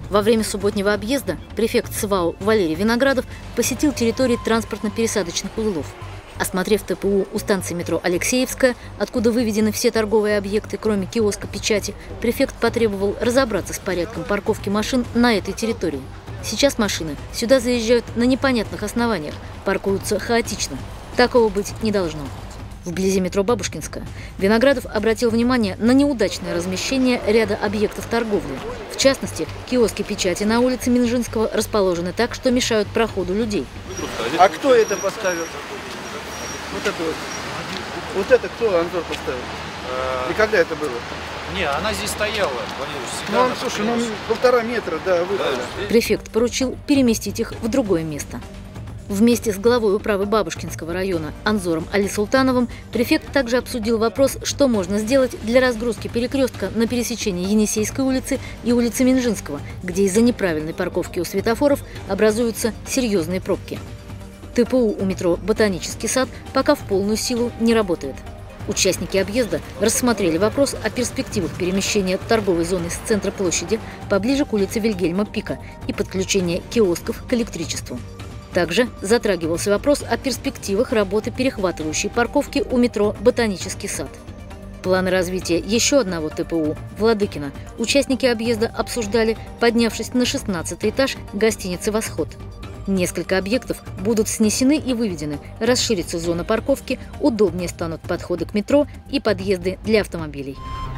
Во время субботнего объезда префект СВАУ Валерий Виноградов посетил территории транспортно-пересадочных узлов. Осмотрев ТПУ у станции метро Алексеевская, откуда выведены все торговые объекты, кроме киоска печати, префект потребовал разобраться с порядком парковки машин на этой территории. Сейчас машины сюда заезжают на непонятных основаниях, паркуются хаотично. Такого быть не должно. Вблизи метро Бабушкинская Виноградов обратил внимание на неудачное размещение ряда объектов торговли. В частности, киоски печати на улице Минжинского расположены так, что мешают проходу людей. А кто это поставил? Вот это вот. Вот это кто, Анзор, поставил? И когда это было? Не, она здесь стояла, Владимир. Слушай, 1,5 метра, да, выпала. Префект поручил переместить их в другое место. Вместе с главой управы Бабушкинского района Анзором Али-Султановым префект также обсудил вопрос, что можно сделать для разгрузки перекрестка на пересечении Енисейской улицы и улицы Минжинского, где из-за неправильной парковки у светофоров образуются серьезные пробки. ТПУ у метро «Ботанический сад» пока в полную силу не работает. Участники объезда рассмотрели вопрос о перспективах перемещения торговой зоны с центра площади поближе к улице Вильгельма Пика и подключения киосков к электричеству. Также затрагивался вопрос о перспективах работы перехватывающей парковки у метро «Ботанический сад». Планы развития еще одного ТПУ Владыкино участники объезда обсуждали, поднявшись на 16-й этаж гостиницы «Восход». Несколько объектов будут снесены и выведены, расширится зона парковки, удобнее станут подходы к метро и подъезды для автомобилей.